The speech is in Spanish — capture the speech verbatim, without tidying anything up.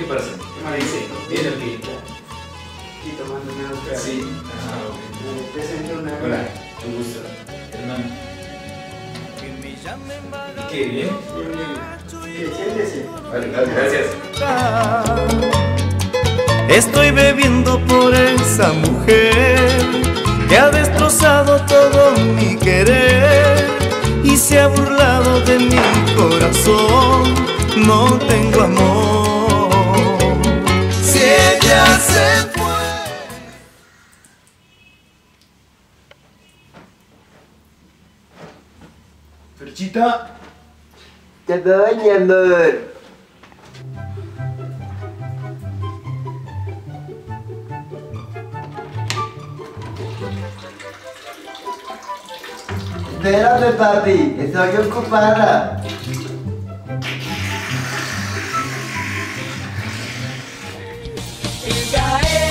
parce? ¿Qué me dice? Bien aquí. Y tomando menos claro. Sí. Ah, ok. Me presento una. Hola, un gusto. Hermano. ¿Y qué? ¿Bien? Bien, bien. Bien, siéntese. Vale, gracias. Estoy bebiendo por esa mujer que ha destrozado todo mi querer y se ha burlado de mi corazón. No tengo amor. Si ella se fue. Perchita. Te doy, mi amor. Espérame, papi, estoy ocupada. Ella es